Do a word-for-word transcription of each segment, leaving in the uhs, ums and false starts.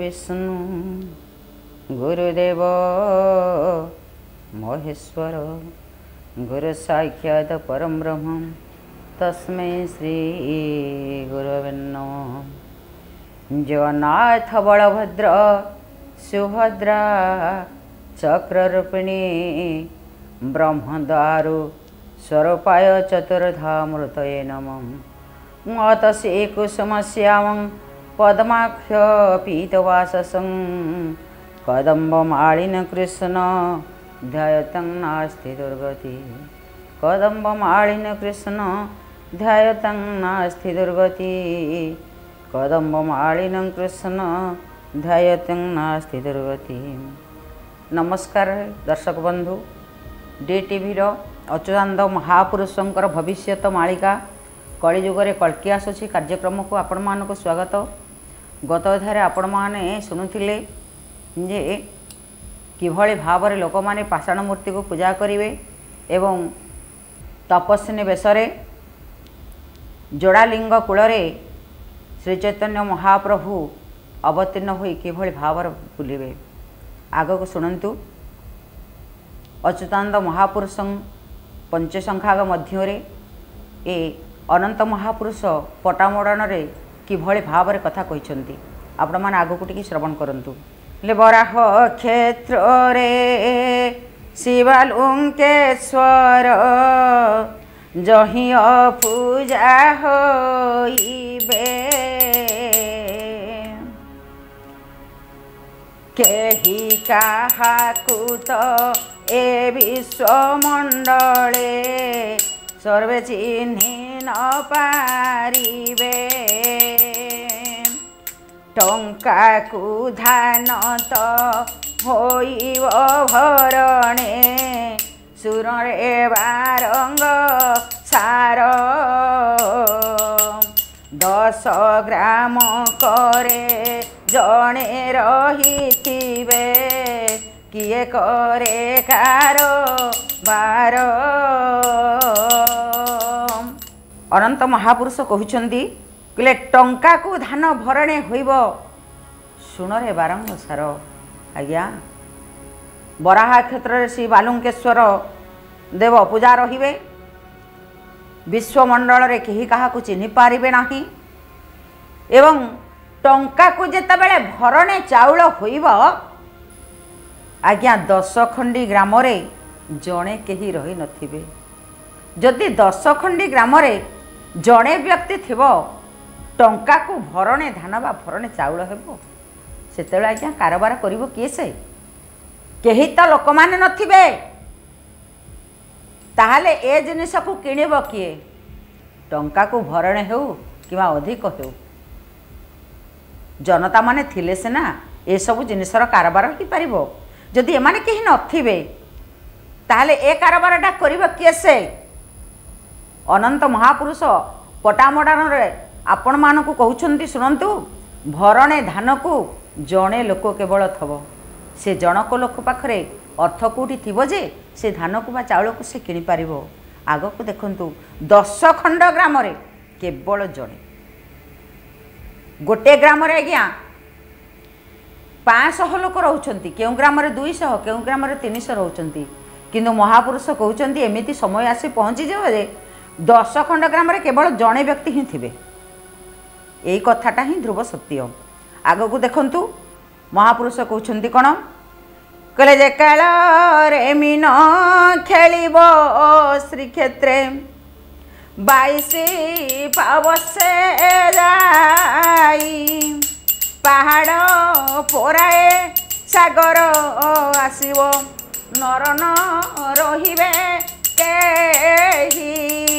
विष्णु गुरुदेव महेश्वर गुरु साक्षात् परम ब्रह्म तस्मै श्री गुरवे नमः। जगन्नाथ बलभद्र सुभद्रा चक्ररूपिणी ब्रह्मद्वारु स्वरूपाय चतुर्धामूर्तये नमः। मातसे कुसुमश्यामं पद्माक्ष पीतवाससं कदम्बमालिन कृष्ण ध्यायतं नास्ति दुर्गति। कदम्बमालिन कृष्ण ध्यायतं नास्ति दुर्गति। कदम्बमालिनं कृष्ण ध्यायतं नास्ति दुर्गति। नमस्कार दर्शक बंधु, डी टीवी रो अच्युतानंद महापुरुषंकर भविष्यत मालिका कलिजुगरे कल्कि आसुछि कार्यक्रम को आपण मानक स्वागत। गत अध्याय आपण माने शुणुथिले जे किभଳି भाव लोक माने पाषाण मूर्ति को पूजा करिवे एवं तपस्विनी बेशरे जोड़ालिंग कूलरे श्री चैतन्य महाप्रभु अवतीर्ण होई किभଳି भाव बुलिवे। आगक शुणु अच्युतानंद महापुरुष पंचसंख्याग मध्य ए अनंत महापुरुष पटामोड़न किभଳି भाव कथा कहते आपण मैंने आगक टी श्रवण करूँ। बराह क्षेत्र रे शिवालुंकेश्वर जही पूजा होइबे केही काहाकू तो ए विश्वमंडले सर्वे चिन्हि न पारिबे। टंका को धान तो होइब भरणे सुरे बारंग सार दस ग्राम करे जणे रहिथिबे किए करे कारोबार। अनंत महापुरुष कहउछंती कहले टंका को धान भरणे होइब सुणरे बारंग सार। आज्ञा बराह क्षेत्र श्री बालुंकेश्वर देव पूजा रहिबे विश्वमंडल रे केही काहाकू चिन्हि पारिबे नाही एवं टंका को जेतेबेले भरणे चाउल होइब आज्ञा दस खंडी ग्राम रे जणे केही रही नथिबे। जदि दस खंडी ग्राम रे जणे व्यक्ति थिबो टंका को भरणे धान बा भरणे चाउल हेबो सेतेबेले आज्ञा कारोबार करिवो किए से केही तो लोक माने नथिबे ताहाले ए जिनिस को किणिबो किए। टंका को भरणे हेउ किबा अधिक हेउ जनता माने थिले सेना ए सब जिनिसर कारोबार कि पारिबो। जदि एमाने केही नथिबे ताहाले ए कारोबारटा करिवो किए से। अनंत महापुरुष पटामोड़ान रे आपण मानकु कहउछंती शुणंतु भरणे धान को जणे लोक केवल थबो से जनक लोक पाखरे अर्थ कोठी थिबो जे से धान को बा चाउल को से किनि पारिबो। आग को देखंतु दस खंड ग्राम रे केवल जणे गोटे ग्राम रे आज्ञा पाँच सौ लोक रहउछंती केउ ग्राम रे दुई सौ केउ ग्राम रे तीन सौ रहउछंती किंतु महापुरुष कहउछंती एमिति समय आसी पहुँची जाओ जे दस खंड ग्राम रे केवल जणे व्यक्ति ही थिबे। एई कथाटा ही ध्रुव सत्य। आग को देखंतु महापुरुष कहउछंती कोन कहले जे काल रे मीन खेलिब श्रीक्षेत्रे बाईसी पावसे जाई पहाड़ पोराए सागर आसीबो नर न रहिबे केही।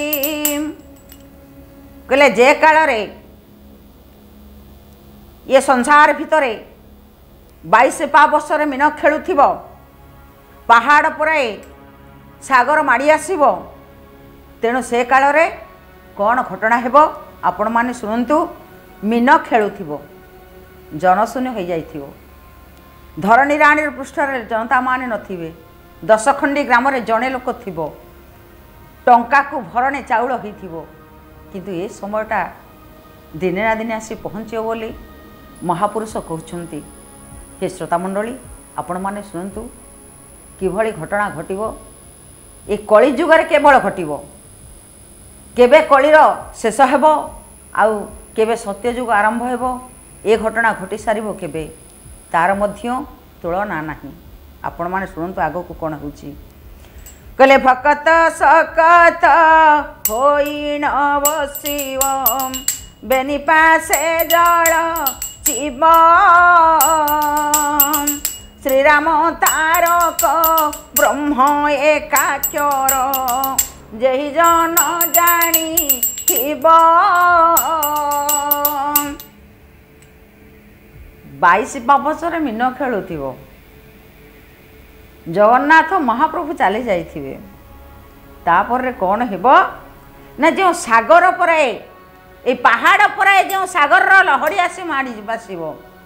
कहले जे काल रे ये संसार भितरे बाईस पावसर मीन खेलुथिबो पहाड़ पोराए सागर माड़ी आसीबो तेणु से काल रे कौन घटना हेबो आपण माने शुणंतु। मीन खेलुथिबो जनशून्य हो जाइथिबो धरणी राणी पृष्ठरे जनता माने नथिबे दस खंडी ग्राम रे जणे लोक थिबो टंका को भरणे चाउल होइथिबो किंतु ए समयटा दिने ना दिने आसी पहुँचो बोली महापुरुष कहते हे श्रोतामंडली आपण माने शुणु किभली घटना घटिबो ए कली जुगर केवल घटिबो केबे कलीर शेष हेबो आउ केबे सत्ययुग आरंभ हेबो ए घटना घटी सारिबो केबे तार मध्य तुलना नाही। आपण माने शुणु आगो को कोन होची कले भकत सकत होई न बसिव बेनी पासे जल जीव श्रीराम तारक ब्रह्म एकाक्षर जहि जन जानी थिब बाईस पावसरे मीन खेलुथिबो जगन्नाथ महाप्रभु चली जाइथिबे तापर कौन हेबो ना जो सागर पर ए पहाड़ पर जो सागर लहड़ी आसी माड़ी बासिबो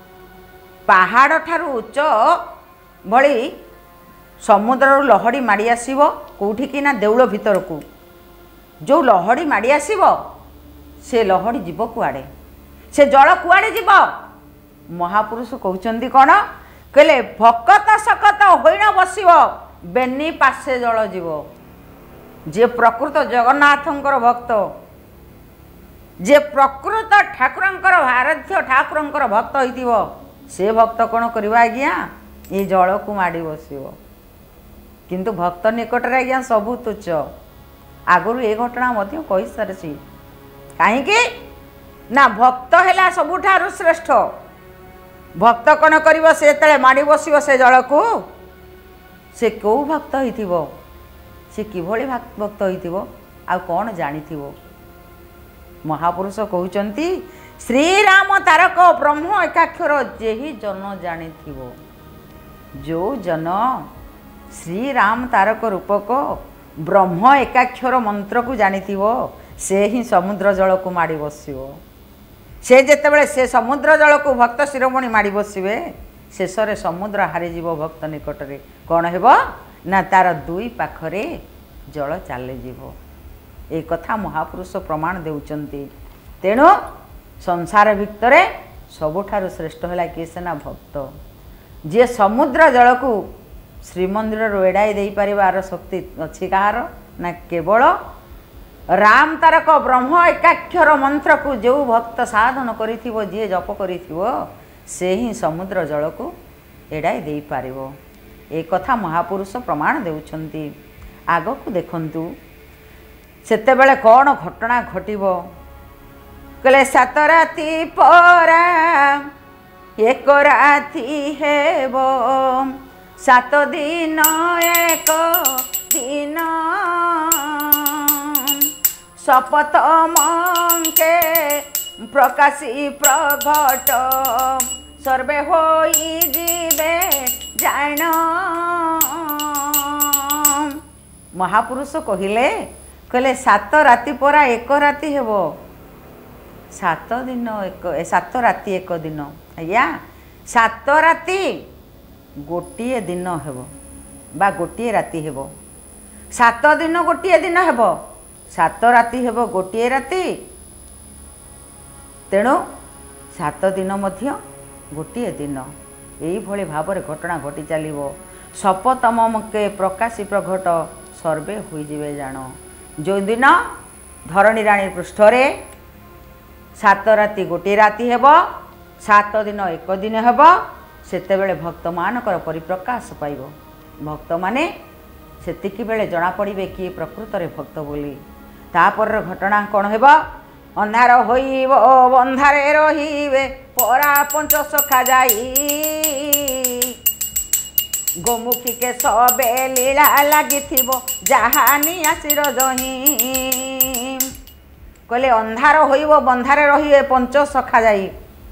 पहाड़ ठारू उच्च भली समुद्र लहड़ी माड़ी आसीबो कोठी कि ना देउल भीतर को जो लहड़ी माड़ी आसीबो से लहड़ी जीव कुआड़े से जल कुआड़े जीव महापुरुष कहउचंदी कोन कहले भकत सकत होई न बसिव बेनी पासे जल जीव जे प्रकृत जगन्नाथंकर भक्त जे प्रकृत ठाकुरंकर आराध्य ठाकुरंकर भक्त होइतिबो से भक्त कौन करवा आज्ञा ये जल को माड़ी बसिव किंतु भक्त निकट रे आज्ञा सबु तुच्छ आगुरु ए घटना मध्य कहि सारछि काहेकि ना भक्त हैला सबुठारु श्रेष्ठ भक्त कौन करिवो से तळे माड़ी बसिव से जल को से को भक्त होइतिबो से किभली भक्त होइतिबो आ कौन जानिथिबो महापुरुष कहउचंती श्रीराम तारक ब्रह्म एकाक्षर जेहि जन जानिथिबो जो जन श्रीराम तारक रूपक ब्रह्म एकाक्षर मंत्र को जानिथिबो से ही समुद्र जल को माड़ी बसिबो से जेतेबेले से समुद्र जल को भक्त शिरोमणि माड़ी बसिबे शेष रे समुद्र हारी जीव भक्त निकट रे कौन हेबो ना तार दुई पाखरे जल चली जीव ए कथा महापुरुष प्रमाण देउचंती तेणु संसार भितरे सबुठारु श्रेष्ठ है किए सेना भक्त जे समुद्र जल को श्रीमंदिर एड़ाई दे पार शक्ति अच्छी कहार ना केवल राम तारक ब्रह्म एकाक्षर मंत्र को जो भक्त साधन करिथिबो जे जप करिथिबो से ही समुद्र जल को एड़ाई दे पारिबो ए कथा महापुरुष प्रमाण देउछंती। आग को देखंतु सेतेबेले कौन घटना घटिबो कले सात राति परा एक राति हेबो सात दिन एक दिन शपथ मंके प्रकाशी प्रगट सर्वे होई जीवे जान महापुरुष कहिले कहले सात राति परा एक राति हेबो सात दिन एक सात राति एक दिन आज्ञा सात राति गोटे दिन हेबो बा गोटे राति हेबो सात दिन गोटे दिन हेबो सात राति हेबो गोटे राति तेणु सात दिन मध्य गोटे दिन यही भली भाव घटना घटी चलिबो सपतम के प्रकाशी प्रघट सर्वे हुई जिवे जान जो दिन धरणी राणी पृष्ठरे सात राति गोटे राति हेब सात दिन एक दिन हेब सेतेबेले भक्त मानकर परिप्रकाश पाइब भक्त माने सेतिकी बेले जना पड़िबे कि प्रकृत रे भक्त बोली तापर घटना कौन हेब अंधार होइब बंधारे रहिबे परा पंच सखा जाई गोमुखी के सबे लीला लगी जहानी आशीर जही कहले अंधार होइब बंधारे रहिबे पंच सखा जाई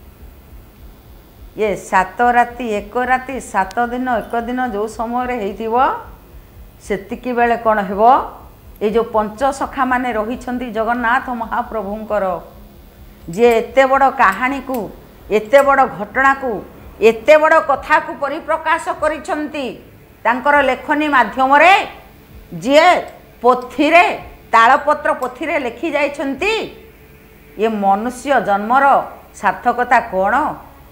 ये सात राति एक राति सात दिन एक दिन जो समय रे हेइथिबो सेतिकी बेले कौन हेबो ये जो पंच सखा माने रहिछंती जगन्नाथ महाप्रभुंकर जे एते बड़ कहानी को एते बड़ घटना को एते बड़ कथा को परिप्रकाश करिछंती तांकर लेखनी माध्यम रे जे पोथी रे तालपत्र पोथी रे लिखि जाइछंती ये मनुष्य जन्मर सार्थकता कौन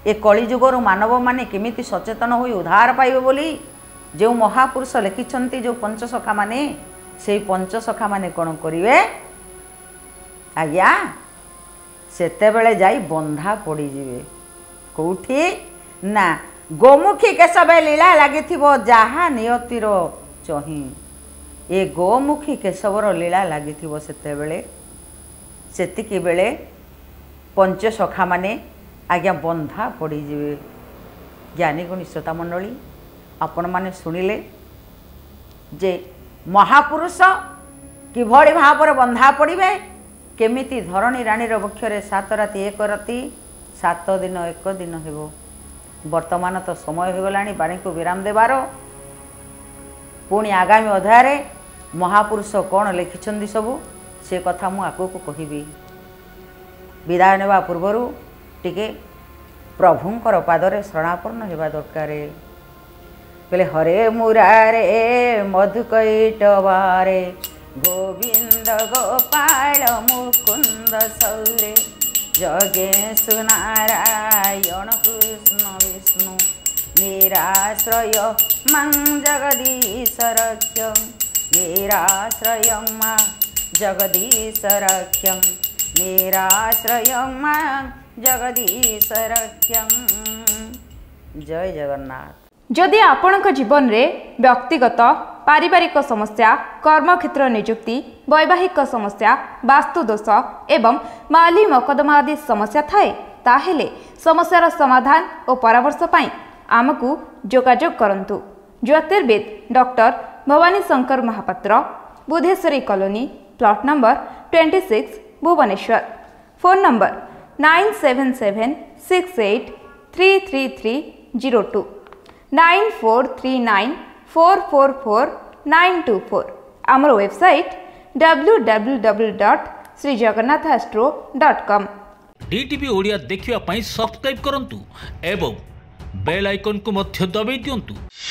ए कलिजुगर मानव माने केमिति सचेतन होई उद्धार पाइबे बोली जो महापुरुष लिखिछंती जो पंचसखा माने से पंचसखा माने कौन करिवे आज्ञा सेतेबेले जाई बंधा पड़ी जिवे कोठी ना गोमुखी केशवे लीला लागिथिबो जहा नियतिर चही ए गोमुखी केशवर लीला लागिथिबो सेतेबेले सेतिकी बेले पंचसखा माने आज्ञा बंधा पड़ी जिवे। ज्ञानी गुणी श्रोता मंडली आपण माने सुनिले जे महापुरुष किभଳି भाव बंधा पड़े केमिति धरणी राणीर वक्षरे सात राति एक राति सात दिन एक दिन हेबो। वर्तमान तो समय हो गलानी बाणी को विराम देवार पुणी आगामी अध्याय महापुरुष कौन लिखिछंदी सबू से कथा मु आगु को कहिबी। विदाय नेबा पूर्वरु टिके प्रभुंकर पादरे शरणापन्न हेबा दरकार। कहले हरे मुरारे मधुकैटवारे गोविंद गोपाल मुकुंद सौरे जगेश नारायण कृष्ण विष्णु निराश्रय मां जगदीश रक्ष निराश्रय मां जगदीश रक्ष निराश्रय मां जगदीश रक्ष। जय जगन्नाथ। जदि आपणक जीवन में व्यक्तिगत पारिवारिक समस्या कर्मक्षेत्र नियुक्ति वैवाहिक समस्या वास्तुदोष एवं माली मकदमा आदि समस्या थाए ताहेले समस्यार समाधान और परामर्श पाई आमको जोगाजोग करंतु। ज्योतिर्विद doctor Bhabani Shankar Mahapatra Budheswari colony plot number छब्बीस Bhubaneswar. Phone number nine seven seven six eight three three three zero two nine four three nine four four four nine two four. आमर website W W W dot Shri Jagannath astro dot com. DTV Odia देखिवा पाई subscribe करंतु एवं bell icon को मध्य दबाई दियंतु।